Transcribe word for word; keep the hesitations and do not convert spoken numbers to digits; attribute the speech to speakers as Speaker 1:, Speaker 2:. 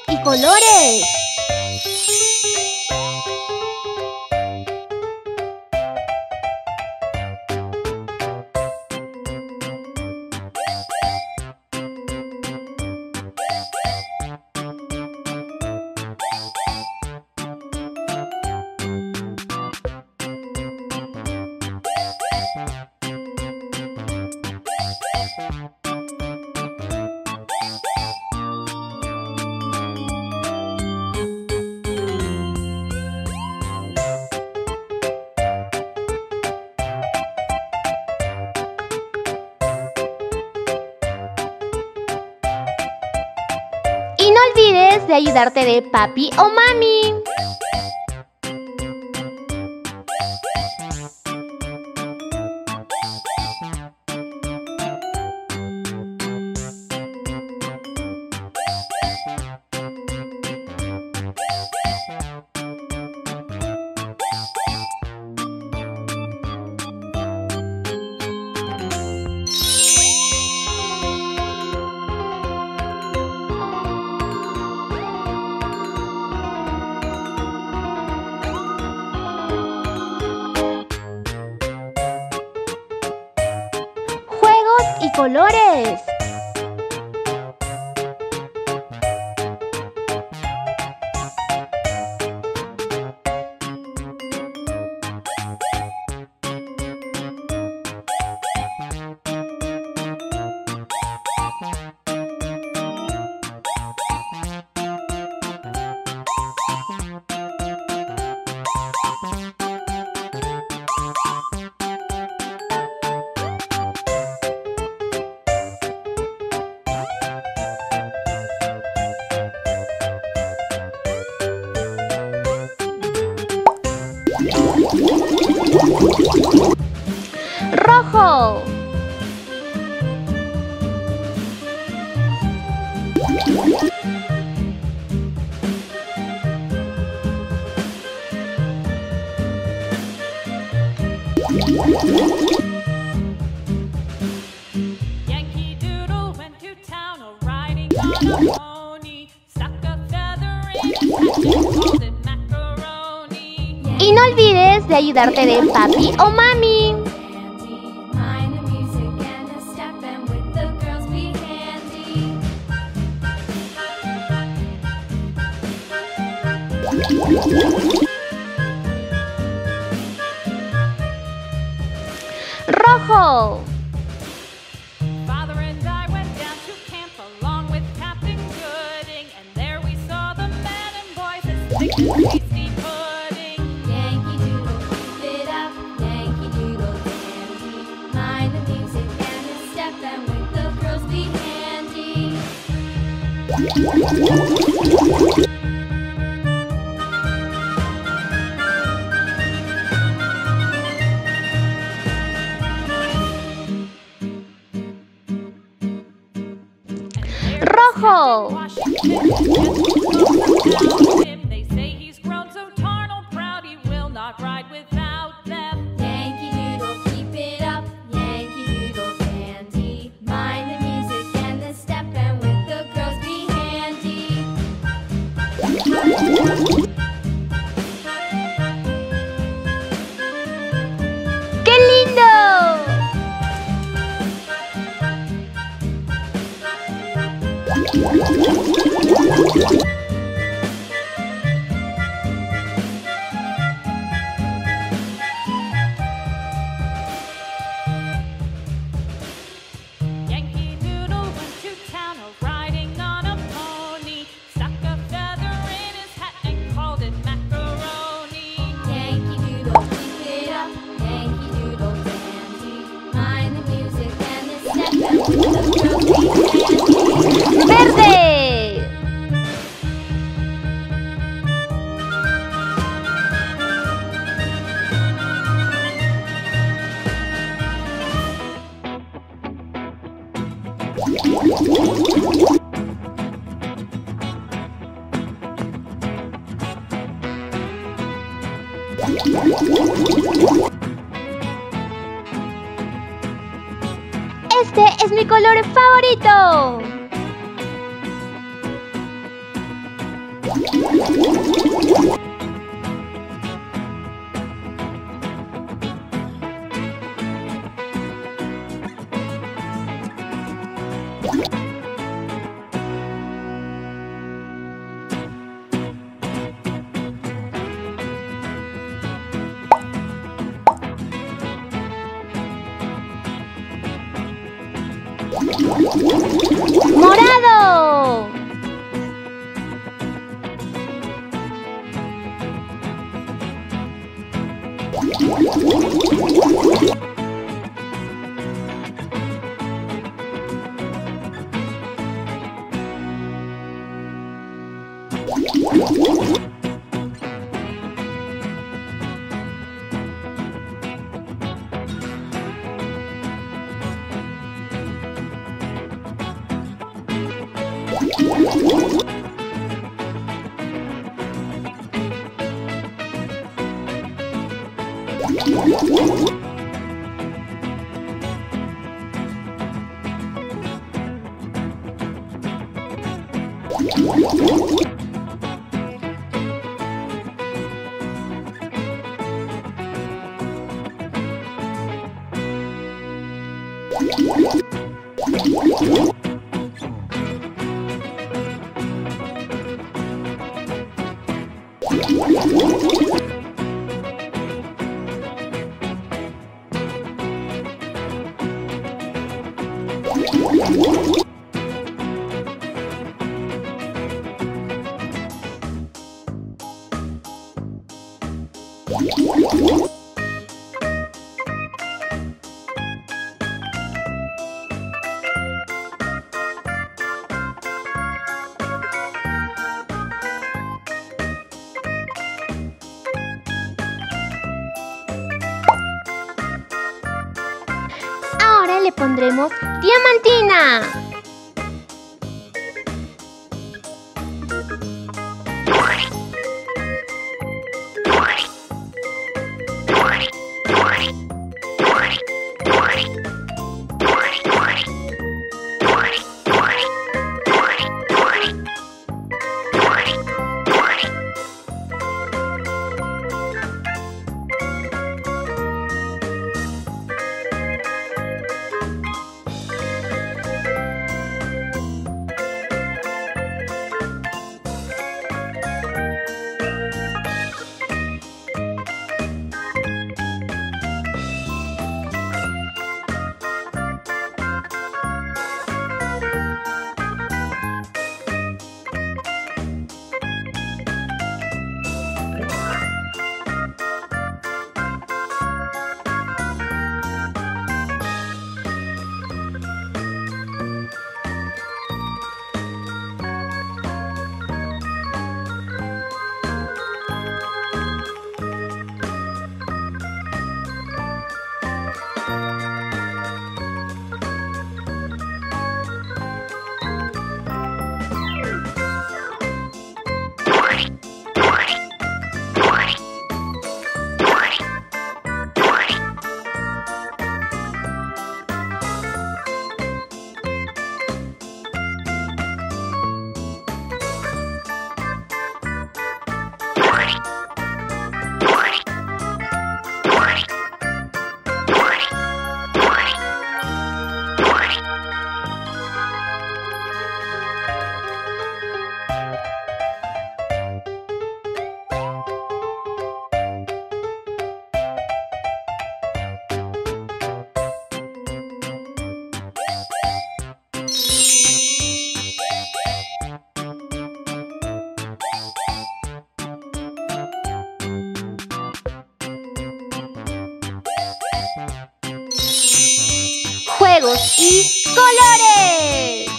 Speaker 1: y colores. Y no olvides de ayudarte de papi o mami. Y colores. Rojo.
Speaker 2: Yankee Doodle went to town riding on a pony, stuck a feather in his hat and called it macaroni.
Speaker 1: Y no olvides de ayudarte de papi o mami.
Speaker 2: Mind the music and a step, and with the girls be handy.
Speaker 1: Rojo.
Speaker 2: Father and I went down to camp along with Captain Gooding, and there we saw the men and boys as thick as tasty pudding. Yankee Doodle, keep it up, Yankee Doodle dandy. Mind the music and a step, and with the girls be handy.
Speaker 1: Rojo.
Speaker 2: They say he's grown so tarnal proud he will not ride without them. Yankee Doodle, keep it up, Yankee Doodle dandy. Mind the music and the step, and with the girls be handy.
Speaker 1: ¡Qué lindo!
Speaker 2: Yankee Doodle went to town riding on a pony, stuck a feather in his hat and called it macaroni. Yankee Doodle, keep it up, Yankee Doodle dandy. Mind the music and the step, and with the girls be handy.
Speaker 1: ¡Verde! Este es mi color favorito. ¡Morado! Ahora le pondremos diamantina. Juegos y colores.